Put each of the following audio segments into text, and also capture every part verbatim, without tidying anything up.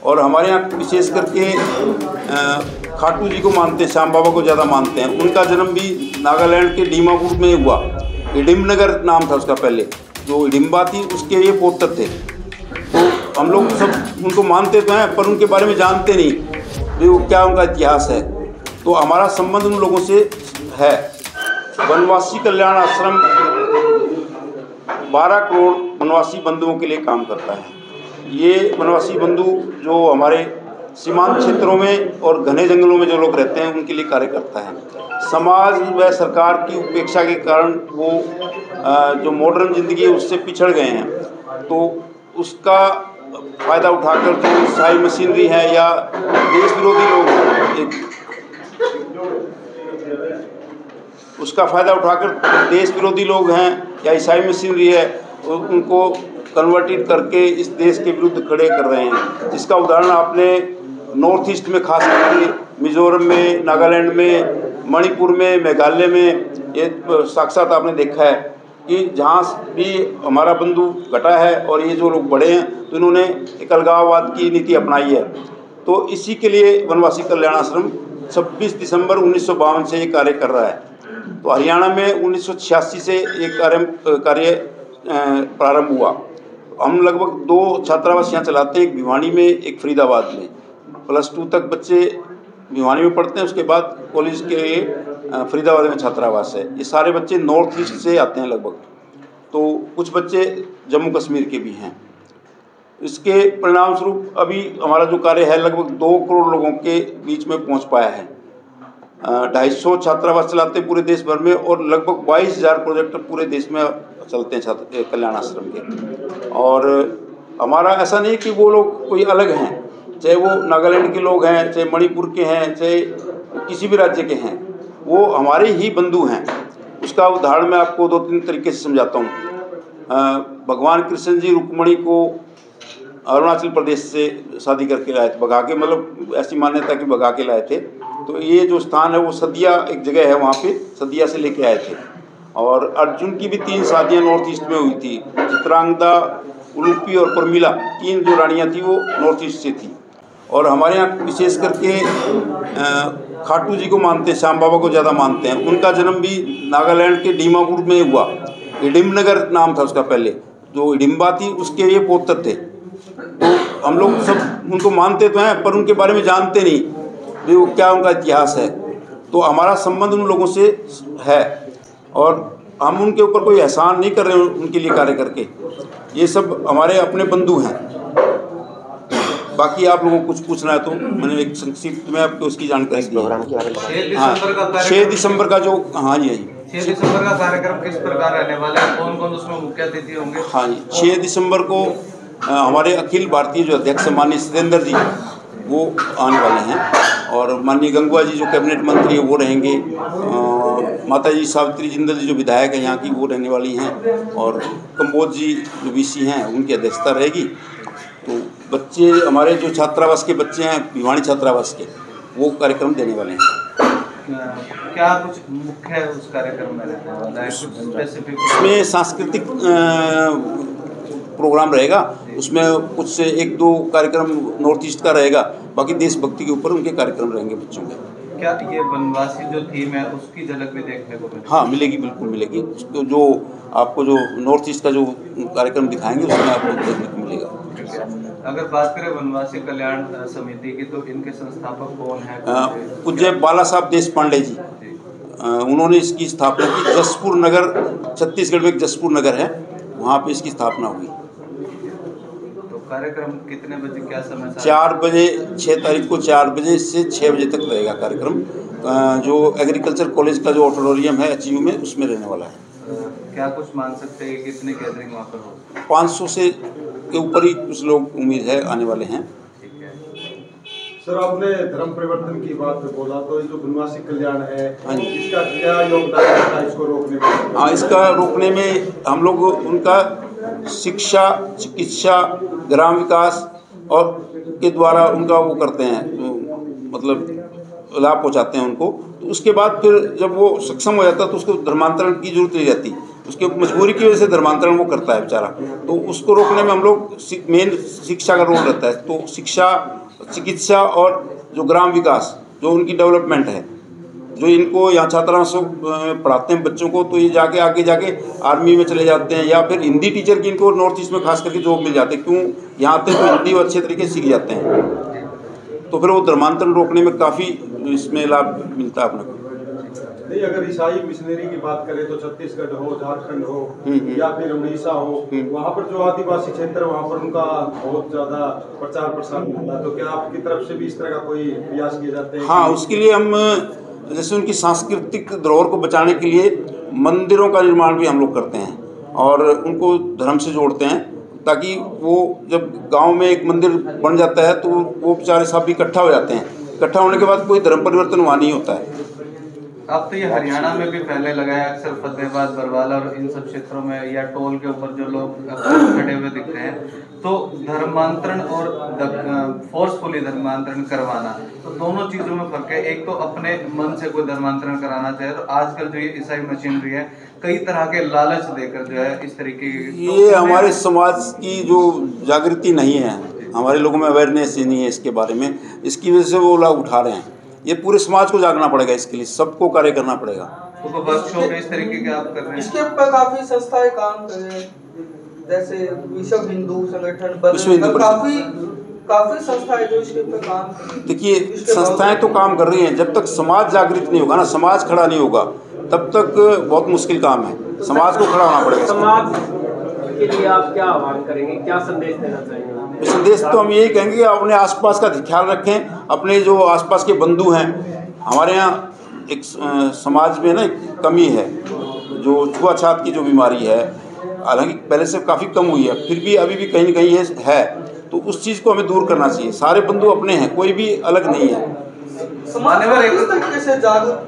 और हमारे यहाँ विशेष करके खाटू जी को मानते हैं, श्याम बाबा को ज़्यादा मानते हैं। उनका जन्म भी नागालैंड के डीमापुर में हुआ। हिडिंबनगर नाम था उसका पहले, जो हिडिंबा थी उसके ये पौत्र थे। तो हम लोग सब उनको मानते तो हैं पर उनके बारे में जानते नहीं कि वो क्या उनका इतिहास है। तो हमारा संबंध उन लोगों से है। वनवासी कल्याण आश्रम बारह करोड़ वनवासी बंधुओं के लिए काम करता है। ये वनवासी बंधु जो हमारे सीमांत क्षेत्रों में और घने जंगलों में जो लोग रहते हैं उनके लिए कार्य करता है। समाज व सरकार की उपेक्षा के कारण वो जो मॉडर्न ज़िंदगी है उससे पिछड़ गए हैं, तो उसका फ़ायदा उठाकर जो ईसाई मशीनरी है या देश विरोधी लोग उसका फ़ायदा उठाकर देश विरोधी लोग हैं या ईसाई मशीनरी है उनको कन्वर्टेड करके इस देश के विरुद्ध खड़े कर रहे हैं। जिसका उदाहरण आपने नॉर्थ ईस्ट में खास करके मिजोरम में, नागालैंड में, मणिपुर में, मेघालय में ये साक्षात आपने देखा है कि जहाँ भी हमारा बंधु घटा है और ये जो लोग बढ़े हैं तो इन्होंने एक अलगाववाद की नीति अपनाई है। तो इसी के लिए वनवासी कल्याण आश्रम छब्बीस दिसंबर उन्नीस सौ बावन से ये कार्य कर रहा है। तो हरियाणा में उन्नीस सौ छियासी से एक कार्य कार्य प्रारंभ हुआ। हम लगभग दो छात्रावास यहाँ चलाते हैं, एक भिवानी में, एक फरीदाबाद में। प्लस टू तक बच्चे भिवानी में पढ़ते हैं, उसके बाद कॉलेज के फरीदाबाद में छात्रावास है। ये सारे बच्चे नॉर्थ ईस्ट से आते हैं लगभग, तो कुछ बच्चे जम्मू कश्मीर के भी हैं। इसके परिणाम स्वरूप अभी हमारा जो कार्य है लगभग दो करोड़ लोगों के बीच में पहुँच पाया है। ढाई सौ छात्रावास चलाते हैं पूरे देश भर में और लगभग बाईस हज़ार प्रोजेक्ट पूरे देश में चलते हैं छात्र कल्याण आश्रम के। और हमारा ऐसा नहीं कि वो लोग कोई अलग हैं, चाहे वो नागालैंड के लोग हैं, चाहे मणिपुर के हैं, चाहे किसी भी राज्य के हैं, वो हमारे ही बंधु हैं। उसका उदाहरण मैं आपको दो तीन तरीके से समझाता हूँ। भगवान कृष्ण जी रुक्मणी को अरुणाचल प्रदेश से शादी करके लाए थे, भगा के, मतलब ऐसी मान्यता कि भगा के लाए थे। तो ये जो स्थान है वो सदिया एक जगह है, वहाँ पे सदिया से लेके आए थे। और अर्जुन की भी तीन शादियाँ नॉर्थ ईस्ट में हुई थी। चित्रांगदा, उलूपी और परमिला, तीन जो रानियाँ थी वो नॉर्थ ईस्ट से थी। और हमारे यहाँ विशेष करके खाटू जी को मानते हैं, श्याम बाबा को ज़्यादा मानते हैं। उनका जन्म भी नागालैंड के डीमापुर में हुआ। हिडिंबनगर नाम था उसका पहले, जो हिडिंबा थी उसके ये पौत्र थे। तो हम लोग सब उनको मानते तो हैं पर उनके बारे में जानते नहीं कि वो क्या उनका इतिहास है। तो हमारा संबंध उन लोगों से है और हम उनके ऊपर कोई एहसान नहीं कर रहे हैं उनके लिए कार्य करके। ये सब हमारे अपने बंधु हैं। बाकी आप लोगों को कुछ पूछना है तो मैंने एक संक्षिप्त में आपको उसकी जानकारी दी। हाँ, छः दिसंबर का जो, हाँ जी, छः दिसंबर का कार्यक्रम किस प्रकार रहने वाला है, कौन कौन उसमें मुख्य अतिथि होंगे? हाँ जी, छः दिसंबर को हमारे अखिल भारतीय जो अध्यक्ष माननीय सत्येंद्र जी वो आने वाले हैं और माननीय गंगवा जी जो कैबिनेट मंत्री है वो रहेंगे। माता जी सावित्री जिंदल जी जो विधायक है यहाँ की वो रहने वाली हैं और कंबोज जी जो बीसी हैं उनकी अध्यक्षता रहेगी। तो बच्चे हमारे जो छात्रावास के बच्चे हैं भिवानी छात्रावास के वो कार्यक्रम देने वाले हैं। क्या कुछ मुख्य है उस कार्यक्रम में रहने वाला है? स्पेसिफिक उसमें सांस्कृतिक प्रोग्राम रहेगा, उसमें कुछ से एक दो कार्यक्रम नॉर्थ ईस्ट का रहेगा, बाकी देशभक्ति के ऊपर उनके कार्यक्रम रहेंगे बच्चों के। क्या ये वनवासी जो थीम है उसकी झलक भी देखने को मिलेगी? हाँ मिलेगी, बिल्कुल मिलेगी। उसको जो आपको जो नॉर्थ ईस्ट का जो कार्यक्रम दिखाएंगे उसमें आपको देखने को मिलेगा। अगर बात करें वनवासी कल्याण समिति की तो इनके संस्थापक कौन है? पूज्य बाला साहब देशपांडे जी, उन्होंने इसकी स्थापना की। जसपुर नगर, छत्तीसगढ़ में एक जसपुर नगर है, वहाँ पे इसकी स्थापना हुई। कार्यक्रम कितने बजे, क्या समय? चार बजे, छः तारीख को चार बजे से छः बजे तक रहेगा कार्यक्रम। जो एग्रीकल्चर कॉलेज का जो ऑडिटोरियम है एच यू में उसमें रहने वाला है। क्या कुछ मान सकते हैं कितने गैदरिंग वहाँ पर हो? पाँच सौ से के ऊपर ही कुछ लोग उम्मीद है आने वाले हैं। सर आपने धर्म परिवर्तन की बात बोला, तो ये जो वनवासी कल्याण है इसका क्या योगदान है इसको रोकने में? हाँ, इसका रोकने में हम लोग उनका शिक्षा, चिकित्सा, ग्राम विकास और के द्वारा उनका वो करते हैं, मतलब लाभ पहुँचाते हैं उनको। तो उसके बाद फिर जब वो सक्षम हो जाता है तो उसको धर्मांतरण की जरूरत नहीं रहती। उसके मजबूरी की वजह से धर्मांतरण वो करता है बेचारा, तो उसको रोकने में हम लोग मेन शिक्षा का रोल रहता है। तो शिक्षा, चिकित्सा और जो ग्राम विकास, जो उनकी डेवलपमेंट है, जो इनको यहाँ छात्रावास पढ़ाते हैं बच्चों को, तो ये जाके आगे जाके आर्मी में चले जाते हैं, या फिर हिंदी टीचर की इनको नॉर्थ ईस्ट में खास करके जॉब मिल जाते हैं। क्यों? यहाँ आते हैं तो हिंदी वो अच्छे तरीके से सीख जाते हैं, तो फिर वो धर्मांतरण रोकने में काफ़ी इसमें लाभ मिलता है अपने को। नहीं, अगर ईसाई मिशनरी की बात करें तो छत्तीसगढ़ हो, झारखंड हो या फिर उड़ीसा हो, वहाँ पर जो आदिवासी क्षेत्र वहाँ पर उनका बहुत ज़्यादा प्रचार प्रसार होता है, तो क्या आपकी तरफ से भी इस तरह का कोई प्रयास किए जाते हैं? हाँ, उसके लिए हम जैसे उनकी सांस्कृतिक धरोहर को बचाने के लिए मंदिरों का निर्माण भी हम लोग करते हैं और उनको धर्म से जोड़ते हैं, ताकि वो जब गांव में एक मंदिर बन जाता है तो वो बेचारे सब इकट्ठा हो जाते हैं। इकट्ठा होने के बाद कोई धर्म परिवर्तन वहाँ नहीं होता है। अब तो ये हरियाणा में भी फैलने लगा है, अक्सर फतेहाबाद, बरवाला और इन सब क्षेत्रों में या टोल के ऊपर जो लोग खड़े हुए दिखते हैं, तो धर्मांतरण और फोर्सफुली धर्मांतरण करवाना, तो दोनों चीज़ों में फर्क है। एक तो अपने मन से कोई धर्मांतरण कराना चाहे, तो आजकल जो ये ईसाई मशीनरी है कई तरह के लालच देकर जो है इस तरीके की, ये तो हमारे समाज की जो जागृति नहीं है, हमारे लोगों में अवेयरनेस ही नहीं है इसके बारे में, इसकी वजह से वो लाभ उठा रहे हैं। ये पूरे समाज को जागना पड़ेगा, इसके लिए सबको कार्य करना पड़ेगा। तो वर्कशॉप इस तरीके के आप कर रहे हैं? इसके ऊपर काफी संस्थाएं काम कर रहे हैं, जैसे विश्व हिंदू संगठन, विश्व हिंदू काफी काफी संस्थाएं जो इसके ऊपर काम कर रही हैं। देखिए, संस्थाएं तो काम कर रही हैं, जब तक समाज जागृत नहीं होगा ना, समाज खड़ा नहीं होगा, तब तक बहुत मुश्किल काम है। समाज को खड़ा होना पड़ेगा। समाज के लिए आप क्या आह्वान करेंगे, क्या संदेश देना चाहेंगे? संदेश तो हम यही कहेंगे कि अपने आसपास का ख्याल रखें, अपने जो आसपास के बंधु हैं। हमारे यहाँ एक समाज में ना एक कमी है, जो छुआछूत की जो बीमारी है, हालांकि पहले से काफ़ी कम हुई है, फिर भी अभी भी कहीं न कहीं है, तो उस चीज़ को हमें दूर करना चाहिए। सारे बंधु अपने हैं, कोई भी अलग नहीं है। समाज में किस तरीके से जागरूक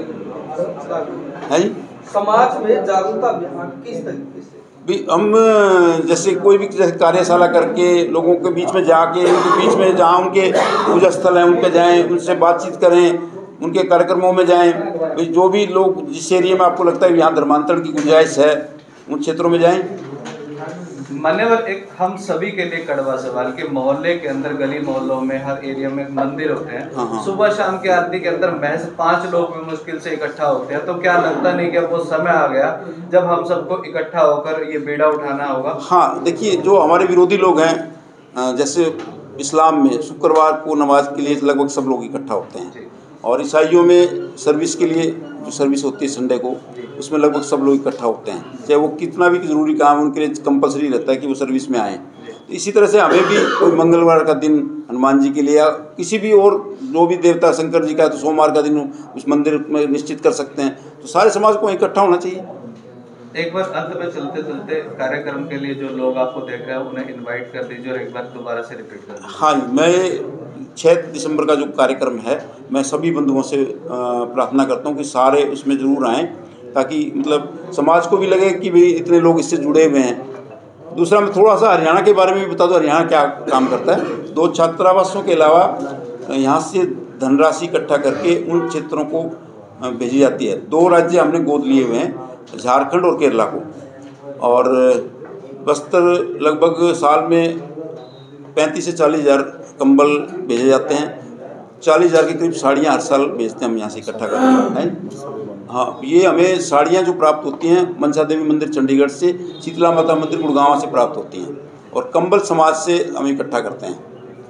है जी? समाज में जागरूकता अभियान किस तरीके से भी हम जैसे कोई भी जैसे कार्यशाला करके लोगों के बीच में जाके, उनके बीच में जहाँ उनके पूजा स्थल हैं उन पे जाएं, उनसे बातचीत करें, उनके कार्यक्रमों में जाएं। भाई जो भी लोग जिस एरिया में आपको लगता है यहाँ धर्मांतरण की गुंजाइश है, उन क्षेत्रों में जाएं। मान्यवर, एक हम सभी के लिए कड़वा सवाल कि मोहल्ले के अंदर, गली मोहल्लों में, हर एरिया में मंदिर होते हैं। हाँ हाँ। सुबह शाम की आरती के अंदर महज पांच लोग भी मुश्किल से इकट्ठा होते हैं, तो क्या लगता नहीं कि अब वो समय आ गया जब हम सबको इकट्ठा होकर ये बेड़ा उठाना होगा? हाँ, देखिए, जो हमारे विरोधी लोग हैं, जैसे इस्लाम में शुक्रवार को नमाज के लिए लगभग सब लोग इकट्ठा होते हैं, और ईसाइयों में सर्विस के लिए जो सर्विस होती है संडे को, उसमें लगभग सब लोग इकट्ठा होते हैं। चाहे वो कितना भी ज़रूरी काम उनके लिए कंपलसरी रहता है कि वो सर्विस में आएँ। तो इसी तरह से हमें भी कोई मंगलवार का दिन हनुमान जी के लिए, या किसी भी और जो भी देवता शंकर जी का है तो सोमवार का दिन उस मंदिर में निश्चित कर सकते हैं। तो सारे समाज को इकट्ठा होना चाहिए। एक बार अंत में चलते चलते कार्यक्रम के लिए जो लोग आपको देख रहे हैं उन्हें इनवाइट कर दीजिए और एक बार दोबारा से रिपीट कर दीजिए। हाँ, मैं छः दिसंबर का जो कार्यक्रम है, मैं सभी बंधुओं से प्रार्थना करता हूँ कि सारे उसमें ज़रूर आएँ, ताकि मतलब समाज को भी लगे कि भाई इतने लोग इससे जुड़े हुए हैं। दूसरा, मैं थोड़ा सा हरियाणा के बारे में भी बता दूँ, हरियाणा क्या काम करता है। दो छात्रावासों के अलावा यहाँ से धनराशि इकट्ठा करके उन क्षेत्रों को भेजी जाती है। दो राज्य हमने गोद लिए हुए हैं, झारखंड और केरला को, और बस्तर लगभग साल में पैंतीस से चालीस हज़ार कंबल भेजे जाते हैं। चालीस हज़ार के करीब साड़ियाँ हर साल भेजते हैं हम यहाँ से इकट्ठा करते हैं। हाँ, ये हमें साड़ियाँ जो प्राप्त होती हैं मनसा देवी मंदिर चंडीगढ़ से, शीतला माता मंदिर गुड़गांव से प्राप्त होती हैं, और कंबल समाज से हम इकट्ठा करते हैं।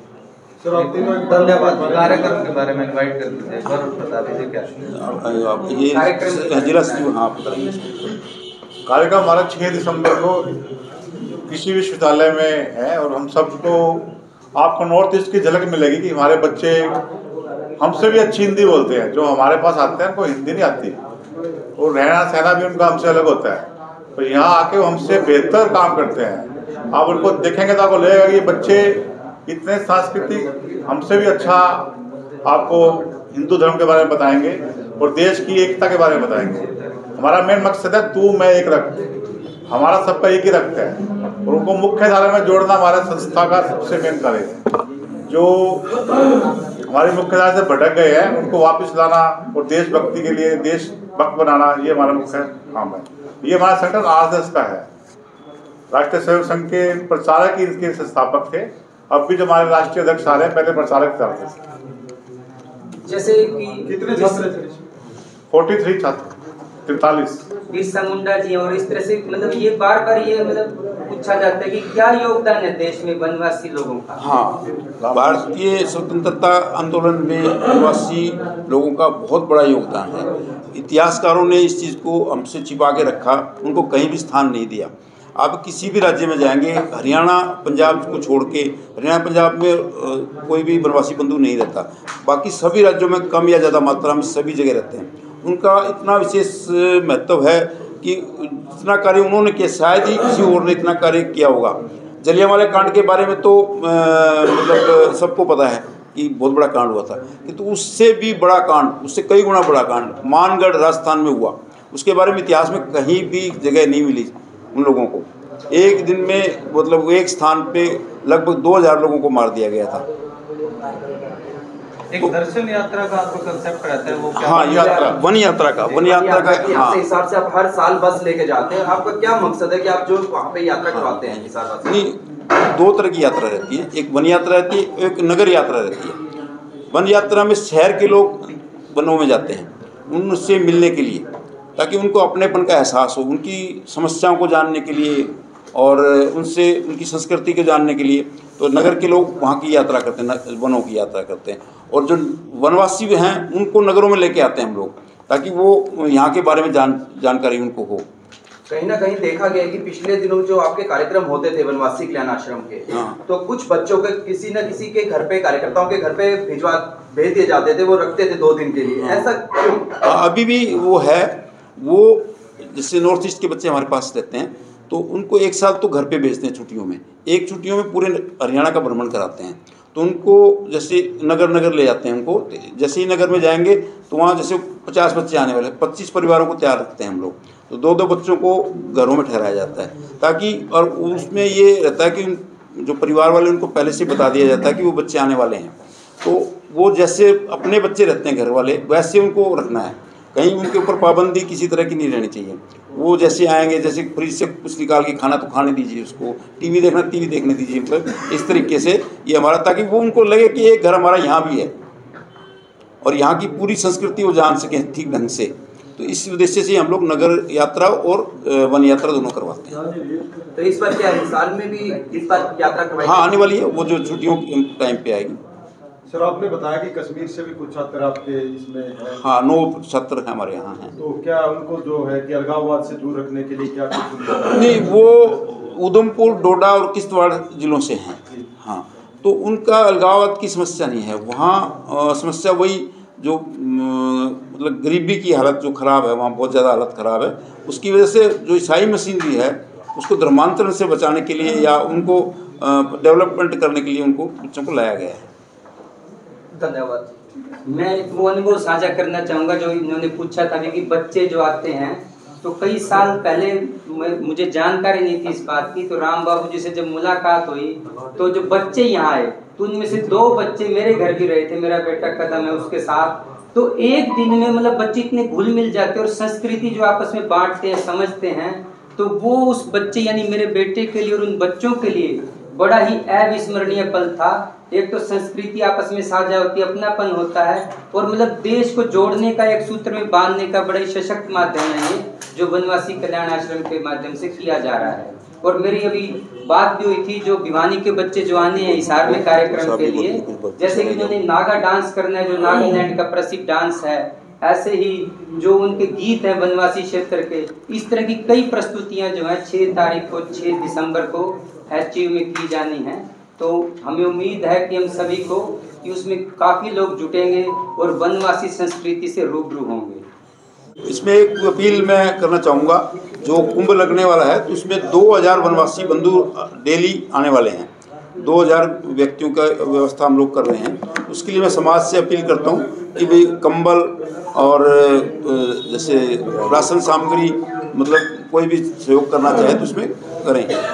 धन्यवाद। कार्यक्रम के बारे में इनवाइट कर दीजिए, एक बार बता दीजिए क्या ये जिला सचिव। हाँ, कार्यक्रम हमारा छः दिसंबर को कृषि विश्वविद्यालय में है, और हम सबको आपको नॉर्थ ईस्ट की झलक मिलेगी कि हमारे बच्चे हमसे भी अच्छी हिंदी बोलते हैं। जो हमारे पास आते हैं उनको हिंदी नहीं आती, और रहना सहना भी उनका हमसे अलग होता है, तो यहाँ आके वो हमसे बेहतर काम करते हैं। आप उनको देखेंगे तो आपको लगेगा कि ये बच्चे इतने सांस्कृतिक हमसे भी अच्छा आपको हिंदू धर्म के बारे में बताएंगे और देश की एकता के बारे में बताएंगे। हमारा मेन मकसद है तू मैं एक रक्त, हमारा सबका एक ही रक्त है, और उनको मुख्य धारा में जोड़ना हमारा संस्था का सबसे मेन कार्य है। जो हमारी मुख्य धारा से भटक गए हैं उनको वापस लाना और देशभक्ति के लिए देशभक्त बनाना, ये हमारा मुख्य काम है। ये हमारा संगठन आर एस एस का है, राष्ट्रीय स्वयं संघ के प्रचारक ही इसके संस्थापक थे। अब भी जो हमारे राष्ट्रीय अध्यक्ष आ रहे हैं, पहले प्रचारक थे। जैसे कि कितने छात्र थे? फोर्टी थ्री छात्र, तैतालीस। बिरसा मुंडा जी और इस तरह से मतलब ये बार बार ये मतलब पूछा जाता है कि क्या योगदान है देश में वनवासी लोगों का। हाँ, भारतीय स्वतंत्रता आंदोलन में वनवासी लोगों का बहुत बड़ा योगदान है। इतिहासकारों ने इस चीज़ को हमसे छिपा के रखा, उनको कहीं भी स्थान नहीं दिया। आप किसी भी राज्य में जाएंगे, हरियाणा पंजाब को छोड़ के, हरियाणा पंजाब में आ, कोई भी वनवासी बंधु नहीं रहता। बाकी सभी राज्यों में कम या ज़्यादा मात्रा में सभी जगह रहते हैं। उनका इतना विशेष महत्व है कि इतना कार्य उन्होंने किया, शायद ही किसी और ने इतना कार्य किया होगा। जलियांवाला कांड के बारे में तो मतलब सबको पता है कि बहुत बड़ा कांड हुआ था, किंतु तो उससे भी बड़ा कांड, उससे कई गुना बड़ा कांड मानगढ़ राजस्थान में हुआ। उसके बारे में इतिहास में कहीं भी जगह नहीं मिली उन लोगों को। एक दिन में मतलब एक स्थान पे लगभग दो हज़ार लोगों को मार दिया गया था। एक दर्शन यात्रा का आपको कंसेप्ट रहता है, वो क्या? हाँ, यात्रा, वन यात्रा का, वन यात्रा का। हाँ, हिसाब से आप हर साल बस लेके जाते हैं, आपका क्या मकसद है कि आप जो वहाँ पे यात्रा करवाते हैं हिसाब से? नहीं, दो तरह की यात्रा रहती है, एक वन यात्रा रहती है, एक नगर यात्रा रहती है। वन यात्रा में शहर के लोग वनों में जाते हैं उनसे मिलने के लिए, ताकि उनको अपनेपन का एहसास हो, उनकी समस्याओं को जानने के लिए और उनसे उनकी संस्कृति को जानने के लिए। तो नगर के लोग वहाँ की यात्रा करते हैं, वनों की यात्रा करते हैं, और जो वनवासी हैं उनको नगरों में लेके आते हैं हम लोग, ताकि वो यहाँ के बारे में जान जानकारी उनको हो। कहीं ना कहीं देखा गया कि पिछले दिनों जो आपके कार्यक्रम होते थे वनवासी कल्याण आश्रम के, हाँ। तो कुछ बच्चों के किसी न किसी के घर पे, कार्यकर्ताओं के घर पे भिजवा भेज दिए जाते थे, वो रखते थे दो दिन के लिए। हाँ। ऐसा क्यों? अभी भी वो है। वो जैसे नॉर्थ ईस्ट के बच्चे हमारे पास रहते हैं, तो उनको एक साल तो घर पे भेजते हैं छुट्टियों में, एक छुट्टियों में पूरे हरियाणा का भ्रमण कराते हैं। तो उनको जैसे नगर नगर ले जाते हैं उनको, जैसे ही नगर में जाएंगे तो वहाँ जैसे पचास बच्चे आने वाले, पच्चीस परिवारों को तैयार रखते हैं हम लोग, तो दो दो बच्चों को घरों में ठहराया जाता है, ताकि और उसमें ये रहता है कि जो परिवार वाले उनको पहले से बता दिया जाता है कि वो बच्चे आने वाले हैं, तो वो जैसे अपने बच्चे रहते हैं घर वाले, वैसे उनको रखना है। कहीं उनके ऊपर पाबंदी किसी तरह की नहीं रहनी चाहिए। वो जैसे आएंगे, जैसे फ्रिज से कुछ निकाल के खाना तो खाने दीजिए, उसको टीवी देखना टीवी देखने दीजिए, मतलब इस तरीके से ये हमारा, ताकि वो उनको लगे कि एक घर हमारा यहाँ भी है और यहाँ की पूरी संस्कृति वो जान सकें ठीक ढंग से। तो इस उद्देश्य से हम लोग नगर यात्रा और वन यात्रा दोनों करवाते हैं। तो इस बार क्या है, साल में भी इस बार यात्रा करवाई? हाँ, आने वाली है, वो जो छुट्टियों के टाइम पे आएगी। सर, आपने बताया कि कश्मीर से भी कुछ छात्र आपके इसमें हैं। हाँ, नौ छात्र हमारे यहाँ हैं। तो क्या उनको जो है कि अलगाववाद से दूर रखने के लिए क्या कुछ? नहीं, वो उधमपुर, डोडा और किश्तवाड़ जिलों से हैं। हाँ, तो उनका अलगाववाद की समस्या नहीं है वहाँ। समस्या वही जो मतलब गरीबी की हालत जो ख़राब है, वहाँ बहुत ज़्यादा हालत ख़राब है। उसकी वजह से जो ईसाई मशीनरी है उसको धर्मांतरण से बचाने के लिए या उनको डेवलपमेंट करने के लिए उनको बच्चों को लाया गया है। धन्यवाद। मैं वो अनुभव साझा करना चाहूँगा जो इन्होंने पूछा था कि बच्चे जो आते हैं, तो कई साल पहले मुझे जानकारी नहीं थी इस बात की, तो राम बाबू जी से जब मुलाकात हुई तो जो बच्चे यहाँ आए तो उनमें से दो बच्चे मेरे घर भी रहे थे, मेरा बेटा कदम है उसके साथ। तो एक दिन में मतलब बच्चे इतने घुल मिल जाते हैं और संस्कृति जो आपस में बांटते हैं, समझते हैं, तो वो उस बच्चे यानी मेरे बेटे के लिए और उन बच्चों के लिए बड़ा ही अविस्मरणीय पल था। एक तो संस्कृति आपस में साझा होती है, अपनापन होता है, और मतलब देश को जोड़ने का, एक सूत्र में बांधने का बड़ा ही सशक्त माध्यम है ये जो वनवासी कल्याण आश्रम के माध्यम से किया जा रहा है। और मेरी अभी बात भी हुई थी जो भिवानी के बच्चे जो आने हैं हिसार में कार्यक्रम के लिए, जैसे कि उन्होंने नागा डांस करना है जो नागालैंड का प्रसिद्ध डांस है, ऐसे ही जो उनके गीत हैं वनवासी क्षेत्र के, इस तरह की कई प्रस्तुतियां जो हैं छः तारीख को छः दिसंबर को एच यू में की जानी है। तो हमें उम्मीद है कि हम सभी को कि उसमें काफ़ी लोग जुटेंगे और वनवासी संस्कृति से रूबरू होंगे। इसमें एक अपील मैं करना चाहूँगा, जो कुंभ लगने वाला है तो उसमें दो हज़ार वनवासी बंधु डेली आने वाले हैं, दो हज़ार व्यक्तियों का व्यवस्था हम लोग कर रहे हैं। उसके लिए मैं समाज से अपील करता हूँ कि भाई कंबल और जैसे राशन सामग्री, मतलब कोई भी सहयोग करना चाहे तो उसमें करें।